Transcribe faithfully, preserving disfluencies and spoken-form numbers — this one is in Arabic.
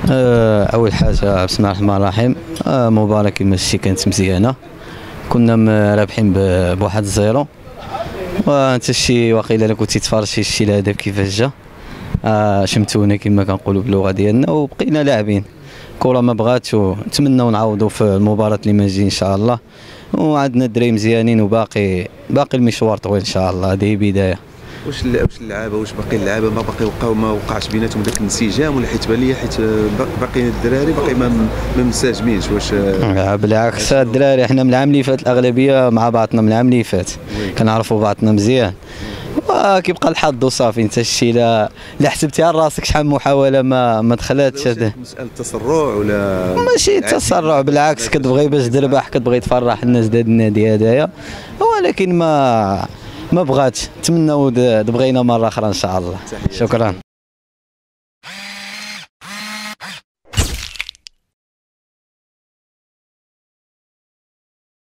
آه، اول حاجه بسم الله الرحمن الرحيم. آه، مباراه كما شتي كانت مزيانه، كنا م- رابحين ب- بواحد الزيرو. وانت شتي واقيلا الا كنتي تفرج شتي الهدف كيفاش جا. آه، شمتونا كما كنقولوا باللغه ديالنا وبقينا لاعبين. الكره ما بغاتش ونتمنوا نعوضوا في المباراه اللي ما تجي ان شاء الله. وعندنا الدراري مزيانين وباقي باقي المشوار طويل ان شاء الله، هذه بدايه. واش الل- واش اللعابه واش باقي اللعابه ما باقي وقعوا ما وقعش بيناتهم ذاك الانسجام، ولا حيت بان لي حيت باقي باقي الدراري باقي ما ما منسجمينش واش؟ آه، بالعكس الدراري حنا من العام اللي فات الاغلبيه مع بعضنا من العام اللي فات كنعرفوا بعضنا مزيان، وكيبقى الحظ وصافي. انت شتي لا لا حسبتيها لراسك شحال من محاوله ما ما دخلاتش. هذا مساله تسرع ولا ماشي تسرع، بالعكس كتبغي باش تربح، كتبغي تفرح الناس ديال النادي هذايا، ولكن ما ما بغاتش. نتمنوا د- بغينا مره اخرى ان شاء الله. شكرا.